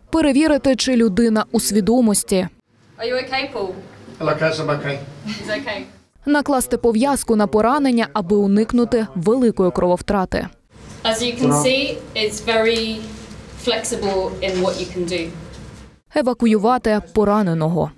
Перевірити, чи людина у свідомості. Are you okay, Paul? Okay. He's okay. Накласти пов'язку на поранення, аби уникнути великої крововтрати. As you can see, it's very flexible in what you can do. Евакуювати пораненого.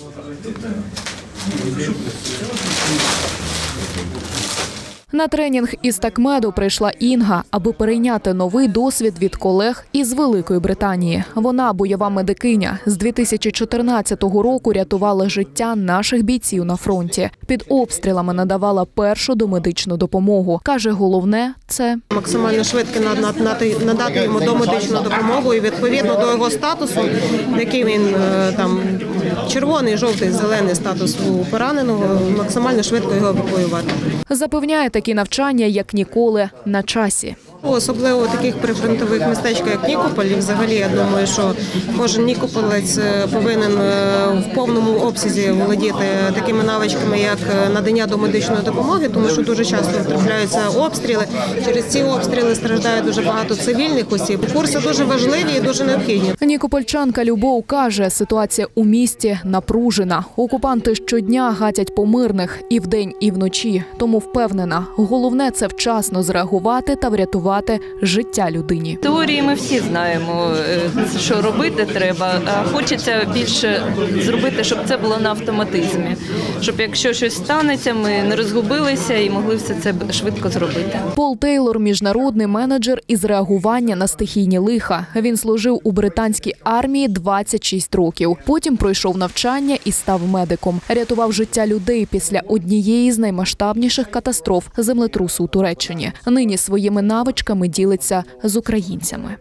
На тренінг із такмеду прийшла Інга, аби перейняти новий досвід від колег із Великої Британії. Вона бойова медикиня. З 2014 року рятувала життя наших бійців на фронті. Під обстрілами надавала першу домедичну допомогу. Каже, головне – це максимально швидко надати йому домедичну допомогу і відповідно до його статусу, який він там червоний, жовтий, зелений статус у пораненого, максимально швидко його евакуювати. Запевняє, такі навчання, як ніколи, на часі. Особливо в таких прифронтових містечках, як Нікополь, і взагалі, я думаю, що кожен нікополець повинен в повному обсязі володіти такими навичками, як надання домедичної допомоги, тому що дуже часто трапляються обстріли. Через ці обстріли страждає дуже багато цивільних осіб. Курси дуже важливі і дуже необхідні. Нікопольчанка Любов каже, ситуація у місті напружена. Окупанти щодня гатять по мирних і вдень, і вночі. Тому впевнена, головне – це вчасно зреагувати та врятувати життя людині. В теорії ми всі знаємо, що робити треба, а хочеться більше зробити, щоб це було на автоматизмі. Щоб якщо щось станеться, ми не розгубилися і могли все це швидко зробити. Пол Тейлор – міжнародний менеджер із реагування на стихійні лиха. Він служив у британській армії 26 років. Потім пройшов навчання і став медиком. Рятував життя людей після однієї з наймасштабніших катастроф – землетрусу у Туреччині. Нині своїми навичками ділиться з українцями.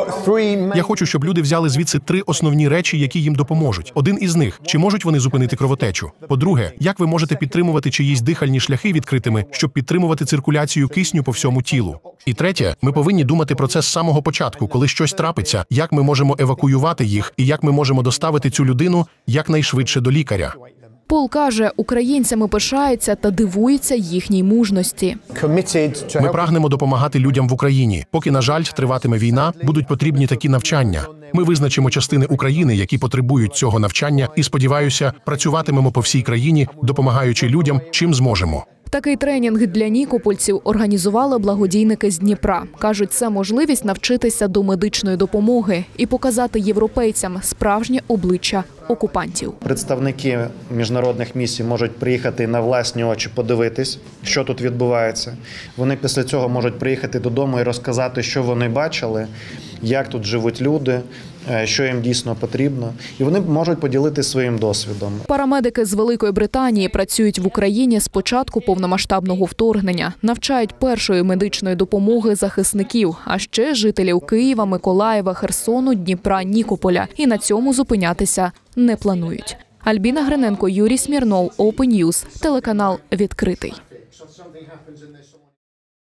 Я хочу, щоб люди взяли звідси 3 основні речі, які їм допоможуть. Один із них – чи можуть вони зупинити кровотечу? По-друге, як ви можете підтримувати чиїсь дихальні шляхи відкритими, щоб підтримувати циркуляцію кисню по всьому тілу? І третє, ми повинні думати про це з самого початку, коли щось трапиться, як ми можемо евакуювати їх і як ми можемо доставити цю людину якнайшвидше до лікаря. Пол каже, українцями пишається та дивується їхній мужності. Ми прагнемо допомагати людям в Україні. Поки, на жаль, триватиме війна, будуть потрібні такі навчання. Ми визначимо частини України, які потребують цього навчання, і, сподіваюся, працюватимемо по всій країні, допомагаючи людям, чим зможемо. Такий тренінг для нікопольців організували благодійники з Дніпра. Кажуть, це можливість навчитися до медичної допомоги і показати європейцям справжнє обличчя окупантів. Представники міжнародних місій можуть приїхати на власні очі подивитись, що тут відбувається. Вони після цього можуть приїхати додому і розказати, що вони бачили, як тут живуть люди, що їм дійсно потрібно. І вони можуть поділитися своїм досвідом. Парамедики з Великої Британії працюють в Україні з початку повномасштабного вторгнення. Навчають першої медичної допомоги захисників, а ще жителів Києва, Миколаєва, Херсону, Дніпра, Нікополя. І на цьому зупинятися не планують. Альбіна Гриненко, Юрій Смірнов, Open News, телеканал «Відкритий».